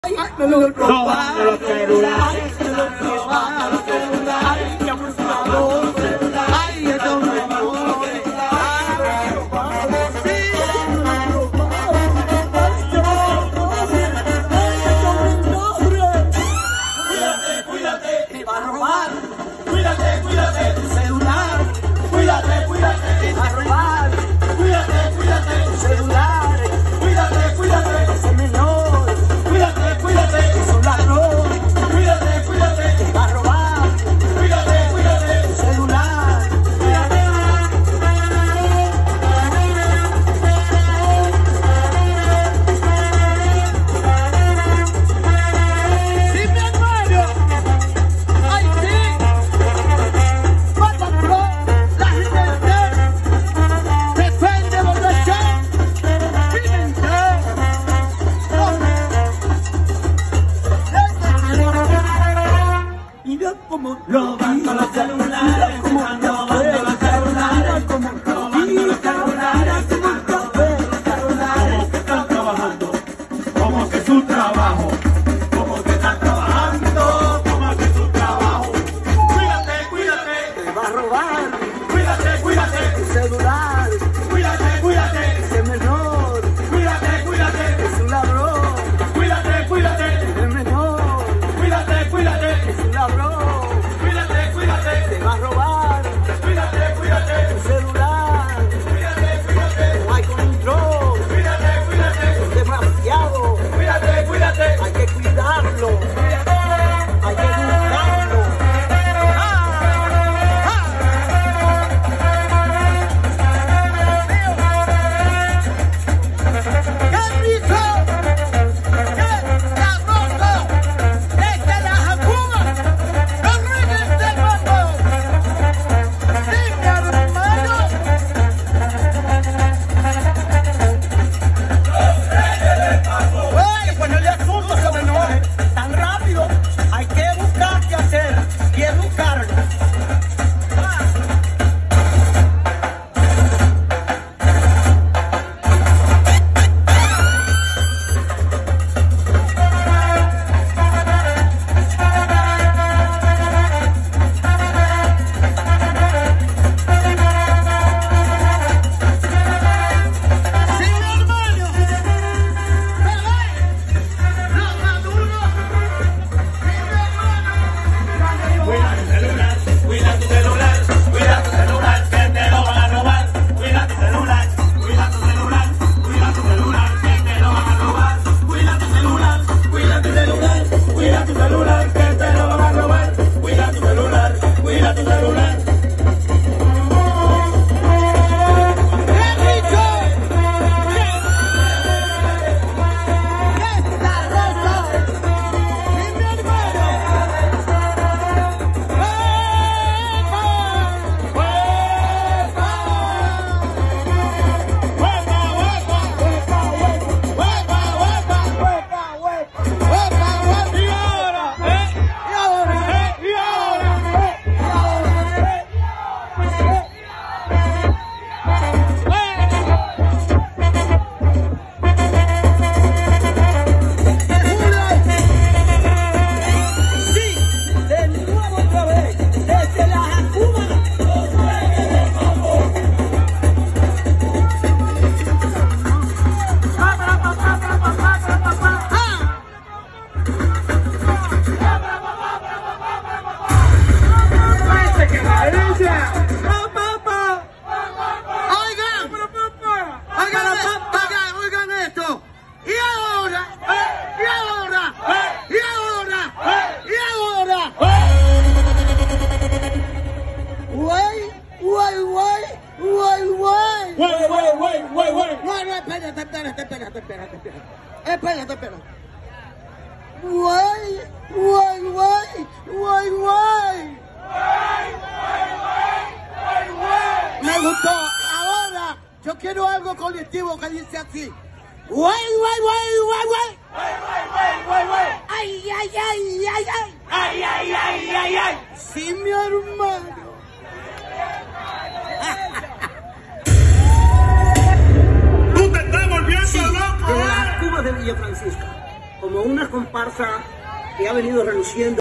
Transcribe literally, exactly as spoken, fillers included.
Me lo robaron los celulares, me lo robaron los celulares, que abusador, ay, esto me muere, ay, sí, me lo robaron, cuídate, cuídate, te va a robar, cuídate, cuídate, tu celular, cuídate, cuídate, te va a robar, cuídate, cuídate, tu celular, cuídate, cuídate, ese menor, cuídate, cuídate, es un ladrón, cuídate, cuídate, te va a robar, cuídate, cuídate, tu celular, cuídate. Sí, mi hermano, ay sí, Papa Pro, la gente defende borracho, Pimentel. Mira cómo robando los celulares, como robando los celulares, como robando los celulares, como robando los celulares, que están trabajando, como que su trabajo, como que están trabajando, como que su trabajo. Cuídate, cuídate, te va a robar, cuídate, cuídate, tu celular, cuídate, cuídate, ese menor, cuídate, cuídate, es un ladrón, cuídate, cuídate, el menor, cuídate, cuídate, es un ladrón, cuídate, cuídate, te va a robar, cuídate, cuídate, tu celular, cuídate, cuídate, no hay control, cuídate, cuídate, es demasiado, cuídate, cuídate, hay que cuidarlo, hay que educarlo. ¡Qué rico! ¡Qué sabroso! ¡Esta es la jacuma! ¡Los reyes del mundo! ¡Sí, mi hermano! ¡Oye, pues no le asunto que me enoje! ¡Tan rápido! Hay que buscar qué hacer y educarlo. ¡Sí, mi hermano! ¡Los maduros! ¡Sí, mi hermano! Cuida tu celular, cuida tu celular, cuida tu celular, que te lo van a robar. Cuida tu celular, cuida tu celular, cuida tu celular, que te lo van a robar. Cuida tu celular, cuida tu celular, cuida tu celular, que te lo van a robar. Cuida tu celular, cuida tu celular. ¡Qué rico! ¡Qué sabroso! ¡Sí, mi hermano! Sí, de nuevo otra vez, desde la jacuma. Oigan, oigan, oigan, oigan esto. Y ahora, y ahora, y ahora, y ahora. Güey, güey, güey, güey, güey. Güey, güey, güey, güey, güey. No, no, espérate, espérate, espérate, espérate, espérate. Espérate, espérate. Güey, güey, güey, güey, güey. Me gustó. Ahora yo quiero algo colectivo que dice así. Güey, güey, güey, güey, güey. Güey, güey, güey. Ay, ay, ay, ay, ay. Ay, ay, ay, ay, ay. Sí, mi hermano. Tú te estás volviendo Sí, loco, de ¿eh? la Cuba de Villa Francisca. como una comparsa que ha venido reluciendo